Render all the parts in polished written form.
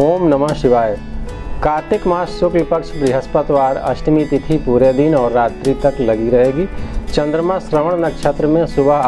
ओम नमः शिवाय। कार्तिक मास शुक्ल पक्ष बृहस्पतिवार अष्टमी तिथि पूरे दिन और रात्रि तक लगी रहेगी। चंद्रमा श्रवण नक्षत्र में सुबह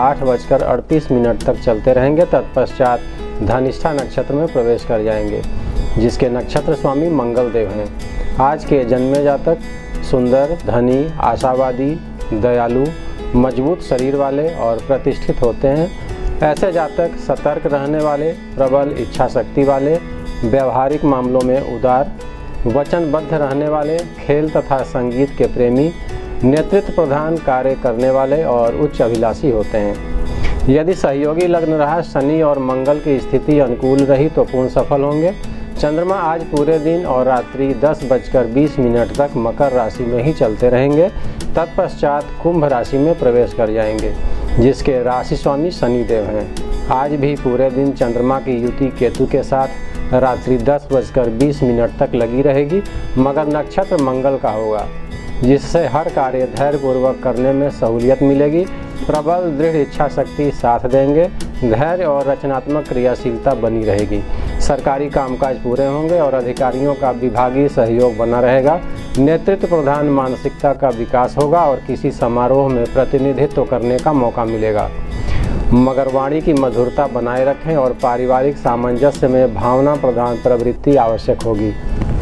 8:38 तक चलते रहेंगे। तत्पश्चात धनिष्ठा नक्षत्र में प्रवेश कर जाएंगे, जिसके नक्षत्र स्वामी मंगल देव हैं। आज के जन्मे जातक सुंदर, धनी, आशावादी, दयालु, मजबूत शरीर वाले और प्रतिष्ठित होते हैं। ऐसे जातक सतर्क रहने वाले, प्रबल इच्छा शक्ति वाले, व्यवहारिक मामलों में उदार, वचनबद्ध रहने वाले, खेल तथा संगीत के प्रेमी, नेतृत्व प्रधान कार्य करने वाले और उच्च अभिलाषी होते हैं। यदि सहयोगी लग्न रहा, शनि और मंगल की स्थिति अनुकूल रही तो पूर्ण सफल होंगे। चंद्रमा आज पूरे दिन और रात्रि 10:20 तक मकर राशि में ही चलते रहेंगे। तत्पश्चात कुंभ राशि में प्रवेश कर जाएंगे, जिसके राशि स्वामी शनि देव हैं। आज भी पूरे दिन चंद्रमा की युति केतु के साथ रात्रि 10:20 तक लगी रहेगी। मगर नक्षत्र मंगल का होगा, जिससे हर कार्य धैर्यपूर्वक करने में सहूलियत मिलेगी। प्रबल दृढ़ इच्छा शक्ति साथ देंगे। धैर्य और रचनात्मक क्रियाशीलता बनी रहेगी। सरकारी कामकाज पूरे होंगे और अधिकारियों का विभागीय सहयोग बना रहेगा। नेतृत्व प्रधान मानसिकता का विकास होगा और किसी समारोह में प्रतिनिधित्व करने का मौका मिलेगा। मगर वाणी की मधुरता बनाए रखें और पारिवारिक सामंजस्य में भावना प्रधान प्रवृत्ति आवश्यक होगी।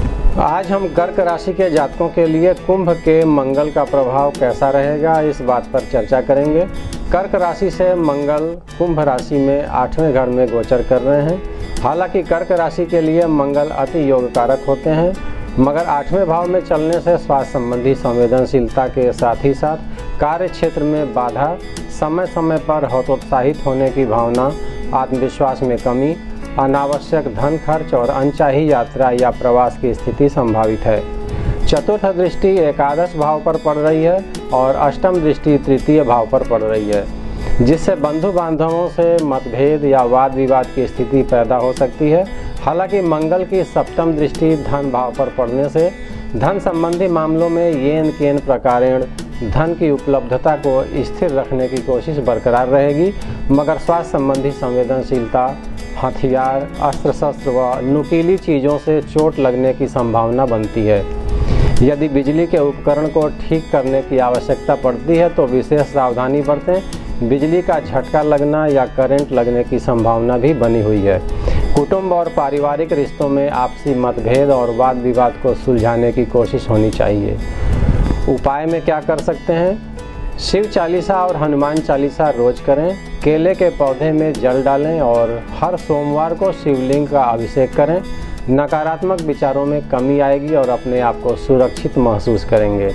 आज हम कर्क राशि के जातकों के लिए कुंभ के मंगल का प्रभाव कैसा रहेगा, इस बात पर चर्चा करेंगे। कर्क राशि से मंगल कुंभ राशि में 8वें घर में गोचर कर रहे हैं। हालांकि कर्क राशि के लिए मंगल अति योगकारक होते हैं, मगर 8वें भाव में चलने से स्वास्थ्य संबंधी संवेदनशीलता के साथ ही साथ कार्य क्षेत्र में बाधा, समय समय पर हतोत्साहित होने की भावना, आत्मविश्वास में कमी, अनावश्यक धन खर्च और अनचाही यात्रा या प्रवास की स्थिति संभावित है। चतुर्थ दृष्टि एकादश भाव पर पड़ रही है और अष्टम दृष्टि तृतीय भाव पर पड़ रही है, जिससे बंधु बांधवों से मतभेद या वाद विवाद की स्थिति पैदा हो सकती है। हालांकि मंगल की सप्तम दृष्टि धन भाव पर पड़ने से धन संबंधी मामलों में येन केन प्रकारेण धन की उपलब्धता को स्थिर रखने की कोशिश बरकरार रहेगी। मगर स्वास्थ्य संबंधी संवेदनशीलता, हथियार, अस्त्र शस्त्र व नुकीली चीज़ों से चोट लगने की संभावना बनती है। यदि बिजली के उपकरण को ठीक करने की आवश्यकता पड़ती है तो विशेष सावधानी बरतें। बिजली का झटका लगना या करंट लगने की संभावना भी बनी हुई है। कुटुंब और पारिवारिक रिश्तों में आपसी मतभेद और वाद विवाद को सुलझाने की कोशिश होनी चाहिए। उपाय में क्या कर सकते हैं? शिव चालीसा और हनुमान चालीसा रोज करें। केले के पौधे में जल डालें और हर सोमवार को शिवलिंग का अभिषेक करें। नकारात्मक विचारों में कमी आएगी और अपने आप को सुरक्षित महसूस करेंगे।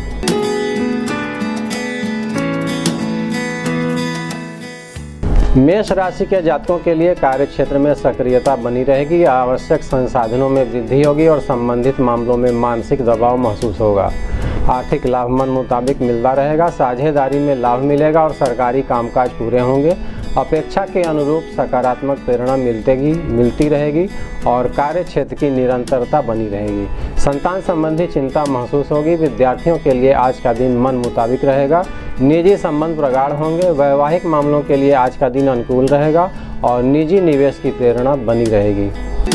मेष राशि के जातकों के लिए कार्य क्षेत्र में सक्रियता बनी रहेगी। आवश्यक संसाधनों में वृद्धि होगी और संबंधित मामलों में मानसिक दबाव महसूस होगा। आर्थिक लाभ मन मुताबिक मिलता रहेगा। साझेदारी में लाभ मिलेगा और सरकारी कामकाज पूरे होंगे। अपेक्षा के अनुरूप सकारात्मक प्रेरणा मिलती रहेगी और कार्य क्षेत्र की निरंतरता बनी रहेगी। संतान संबंधी चिंता महसूस होगी। विद्यार्थियों के लिए आज का दिन मन मुताबिक रहेगा। निजी संबंध प्रगाढ़ होंगे। वैवाहिक मामलों के लिए आज का दिन अनुकूल रहेगा और निजी निवेश की प्रेरणा बनी रहेगी।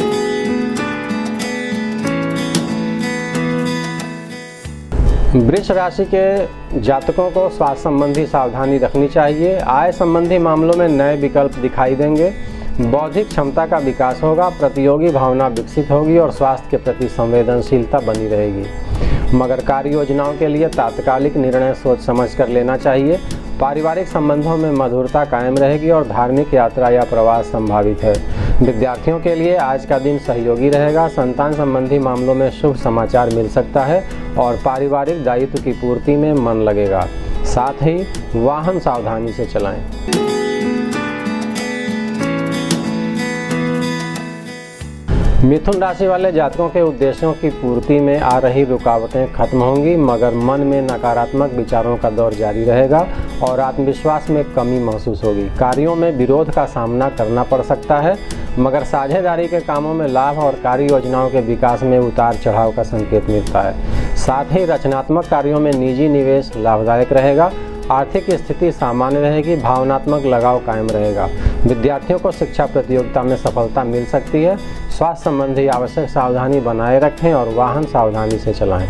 वृष राशि के जातकों को स्वास्थ्य संबंधी सावधानी रखनी चाहिए। आय संबंधी मामलों में नए विकल्प दिखाई देंगे। बौद्धिक क्षमता का विकास होगा। प्रतियोगी भावना विकसित होगी और स्वास्थ्य के प्रति संवेदनशीलता बनी रहेगी। मगर कार्य योजनाओं के लिए तात्कालिक निर्णय सोच समझ कर लेना चाहिए। पारिवारिक संबंधों में मधुरता कायम रहेगी और धार्मिक यात्रा या प्रवास संभावित है। विद्यार्थियों के लिए आज का दिन सहयोगी रहेगा। संतान संबंधी मामलों में शुभ समाचार मिल सकता है और पारिवारिक दायित्व की पूर्ति में मन लगेगा। साथ ही वाहन सावधानी से चलाएं। मिथुन राशि वाले जातकों के उद्देश्यों की पूर्ति में आ रही रुकावटें खत्म होंगी, मगर मन में नकारात्मक विचारों का दौर जारी रहेगा और आत्मविश्वास में कमी महसूस होगी। कार्यों में विरोध का सामना करना पड़ सकता है, मगर साझेदारी के कामों में लाभ और कार्य योजनाओं के विकास में उतार चढ़ाव का संकेत मिलता है। साथ ही रचनात्मक कार्यों में निजी निवेश लाभदायक रहेगा। आर्थिक स्थिति सामान्य रहेगी, भावनात्मक लगाव कायम रहेगा। विद्यार्थियों को शिक्षा प्रतियोगिता में सफलता मिल सकती है। स्वास्थ्य संबंधी आवश्यक सावधानी बनाए रखें और वाहन सावधानी से चलाएं।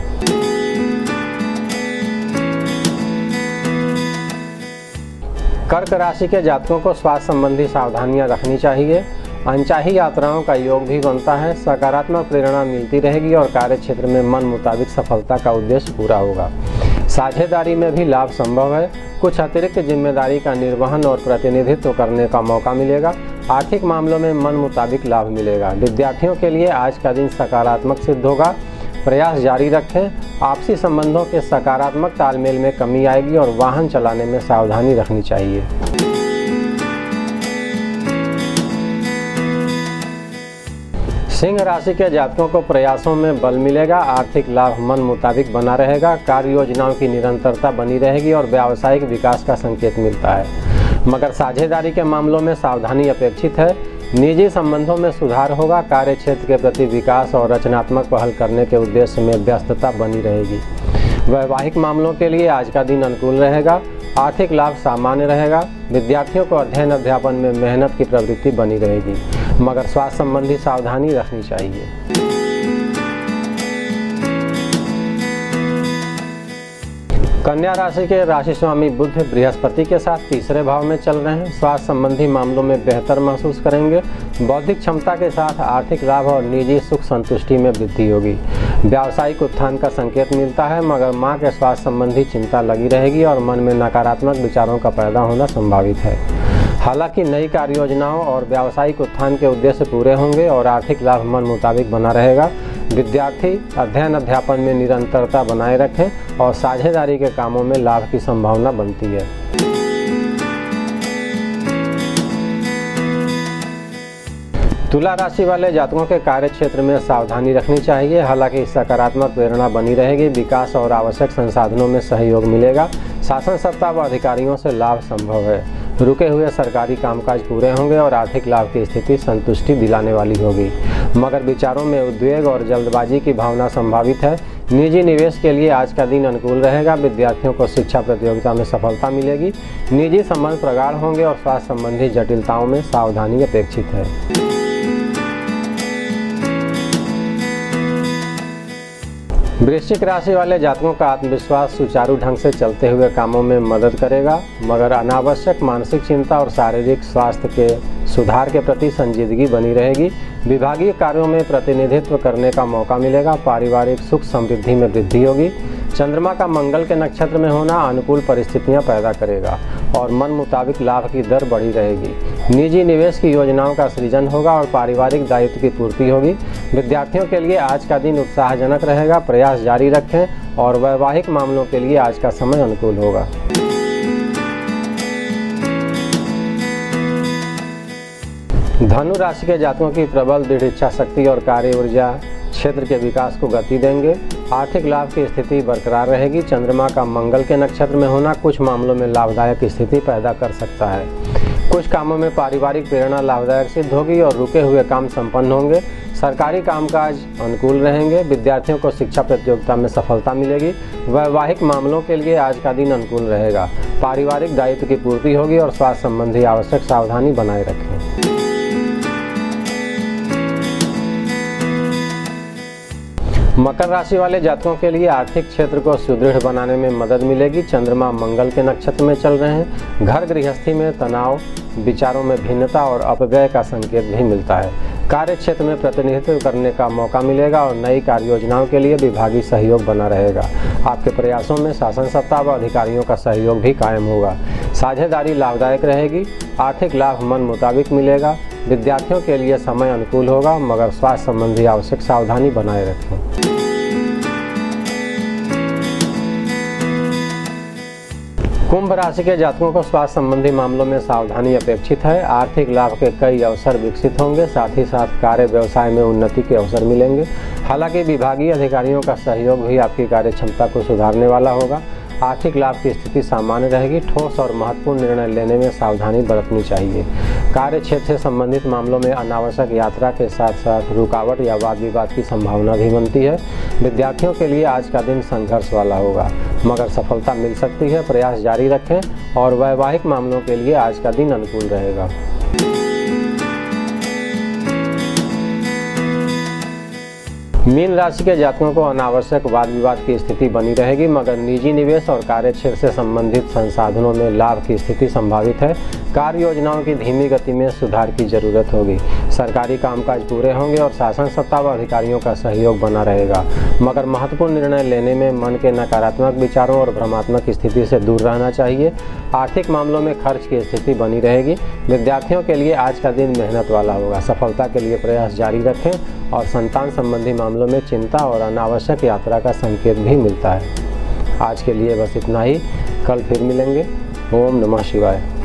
कर्क राशि के जातकों को स्वास्थ्य संबंधी सावधानियां रखनी चाहिए। अनचाही यात्राओं का योग भी बनता है। सकारात्मक प्रेरणा मिलती रहेगी और कार्य क्षेत्र में मन मुताबिक सफलता का उद्देश्य पूरा होगा। साझेदारी में भी लाभ संभव है। कुछ अतिरिक्त जिम्मेदारी का निर्वहन और प्रतिनिधित्व करने का मौका मिलेगा। आर्थिक मामलों में मन मुताबिक लाभ मिलेगा। विद्यार्थियों के लिए आज का दिन सकारात्मक सिद्ध होगा। प्रयास जारी रखें। आपसी संबंधों के सकारात्मक तालमेल में कमी आएगी और वाहन चलाने में सावधानी रखनी चाहिए। सिंह राशि के जातकों को प्रयासों में बल मिलेगा। आर्थिक लाभ मन मुताबिक बना रहेगा। कार्य योजनाओं की निरंतरता बनी रहेगी और व्यावसायिक विकास का संकेत मिलता है। मगर साझेदारी के मामलों में सावधानी अपेक्षित है। निजी संबंधों में सुधार होगा। कार्य क्षेत्र के प्रति विकास और रचनात्मक पहल करने के उद्देश्य में व्यस्तता बनी रहेगी। वैवाहिक मामलों के लिए आज का दिन अनुकूल रहेगा। आर्थिक लाभ सामान्य रहेगा। विद्यार्थियों को अध्ययन अध्यापन में मेहनत की प्रवृत्ति बनी रहेगी, मगर स्वास्थ्य संबंधी सावधानी रखनी चाहिए। कन्या राशि के राशि स्वामी बुध बृहस्पति के साथ तीसरे भाव में चल रहे हैं। स्वास्थ्य संबंधी मामलों में बेहतर महसूस करेंगे। बौद्धिक क्षमता के साथ आर्थिक लाभ और निजी सुख संतुष्टि में वृद्धि होगी। व्यावसायिक उत्थान का संकेत मिलता है, मगर मां के स्वास्थ्य संबंधी चिंता लगी रहेगी और मन में नकारात्मक विचारों का पैदा होना संभावित है। हालांकि नई कार्य योजनाओं और व्यावसायिक उत्थान के उद्देश्य पूरे होंगे और आर्थिक लाभ मन मुताबिक बना रहेगा। विद्यार्थी अध्ययन अध्यापन में निरंतरता बनाए रखें और साझेदारी के कामों में लाभ की संभावना बनती है। तुला राशि वाले जातकों के कार्य क्षेत्र में सावधानी रखनी चाहिए। हालांकि सकारात्मक प्रेरणा बनी रहेगी। विकास और आवश्यक संसाधनों में सहयोग मिलेगा। शासन सत्ता व अधिकारियों से लाभ संभव है। रुके हुए सरकारी कामकाज पूरे होंगे और आर्थिक लाभ की स्थिति संतुष्टि दिलाने वाली होगी, मगर विचारों में उद्वेग और जल्दबाजी की भावना संभावित है। निजी निवेश के लिए आज का दिन अनुकूल रहेगा। विद्यार्थियों को शिक्षा प्रतियोगिता में सफलता मिलेगी। निजी संबंध प्रगाढ़ होंगे और स्वास्थ्य संबंधी जटिलताओं में सावधानी अपेक्षित है। वृश्चिक राशि वाले जातकों का आत्मविश्वास सुचारू ढंग से चलते हुए कामों में मदद करेगा, मगर अनावश्यक मानसिक चिंता और शारीरिक स्वास्थ्य के सुधार के प्रति संजीदगी बनी रहेगी। विभागीय कार्यों में प्रतिनिधित्व करने का मौका मिलेगा। पारिवारिक सुख समृद्धि में वृद्धि होगी। चंद्रमा का मंगल के नक्षत्र में होना अनुकूल परिस्थितियां पैदा करेगा और मन मुताबिक लाभ की दर बढ़ी रहेगी। निजी निवेश की योजनाओं का सृजन होगा और पारिवारिक दायित्व की पूर्ति होगी। विद्यार्थियों के लिए आज का दिन उत्साहजनक रहेगा। प्रयास जारी रखें और वैवाहिक मामलों के लिए आज का समय अनुकूल होगा। धनु राशि के जातकों की प्रबल दृढ़ इच्छा शक्ति और कार्य ऊर्जा क्षेत्र के विकास को गति देंगे। आर्थिक लाभ की स्थिति बरकरार रहेगी। चंद्रमा का मंगल के नक्षत्र में होना कुछ मामलों में लाभदायक स्थिति पैदा कर सकता है। कुछ कामों में पारिवारिक प्रेरणा लाभदायक सिद्ध होगी और रुके हुए काम संपन्न होंगे। सरकारी कामकाज अनुकूल रहेंगे। विद्यार्थियों को शिक्षा प्रतियोगिता में सफलता मिलेगी। वैवाहिक मामलों के लिए आज का दिन अनुकूल रहेगा। पारिवारिक दायित्व की पूर्ति होगी और स्वास्थ्य संबंधी आवश्यक सावधानी बनाए रखें। मकर राशि वाले जातकों के लिए आर्थिक क्षेत्र को सुदृढ़ बनाने में मदद मिलेगी। चंद्रमा मंगल के नक्षत्र में चल रहे हैं। घर गृहस्थी में तनाव, विचारों में भिन्नता और अपव्यय का संकेत भी मिलता है। कार्य क्षेत्र में प्रतिनिधित्व करने का मौका मिलेगा और नई कार्य योजनाओं के लिए विभागीय सहयोग बना रहेगा। आपके प्रयासों में शासन सत्ता व अधिकारियों का सहयोग भी कायम होगा। साझेदारी लाभदायक रहेगी। आर्थिक लाभ मन मुताबिक मिलेगा। विद्यार्थियों के लिए समय अनुकूल होगा, मगर स्वास्थ्य संबंधी आवश्यक सावधानी बनाए रखें। कुंभ राशि के जातकों को स्वास्थ्य संबंधी मामलों में सावधानी अपेक्षित है। आर्थिक लाभ के कई अवसर विकसित होंगे। साथ ही साथ कार्य व्यवसाय में उन्नति के अवसर मिलेंगे। हालांकि विभागीय अधिकारियों का सहयोग भी आपकी कार्य क्षमता को सुधारने वाला होगा। आर्थिक लाभ की स्थिति सामान्य रहेगी। ठोस और महत्वपूर्ण निर्णय लेने में सावधानी बरतनी चाहिए। कार्य क्षेत्र से संबंधित मामलों में अनावश्यक यात्रा के साथ साथ रुकावट या वाद विवाद की संभावना भी बनती है। विद्यार्थियों के लिए आज का दिन संघर्ष वाला होगा, मगर सफलता मिल सकती है। प्रयास जारी रखें और वैवाहिक मामलों के लिए आज का दिन अनुकूल रहेगा। मीन राशि के जातकों को अनावश्यक वाद विवाद की स्थिति बनी रहेगी, मगर निजी निवेश और कार्य क्षेत्र से संबंधित संसाधनों में लाभ की स्थिति संभावित है। कार्य योजनाओं की धीमी गति में सुधार की जरूरत होगी। सरकारी कामकाज पूरे होंगे और शासन सत्ता व अधिकारियों का सहयोग बना रहेगा, मगर महत्वपूर्ण निर्णय लेने में मन के नकारात्मक विचारों और भ्रमात्मक स्थिति से दूर रहना चाहिए। आर्थिक मामलों में खर्च की स्थिति बनी रहेगी। विद्यार्थियों के लिए आज का दिन मेहनत वाला होगा। सफलता के लिए प्रयास जारी रखें और संतान संबंधी मामलों में चिंता और अनावश्यक यात्रा का संकेत भी मिलता है। आज के लिए बस इतना ही। कल फिर मिलेंगे। ओम नमः शिवाय।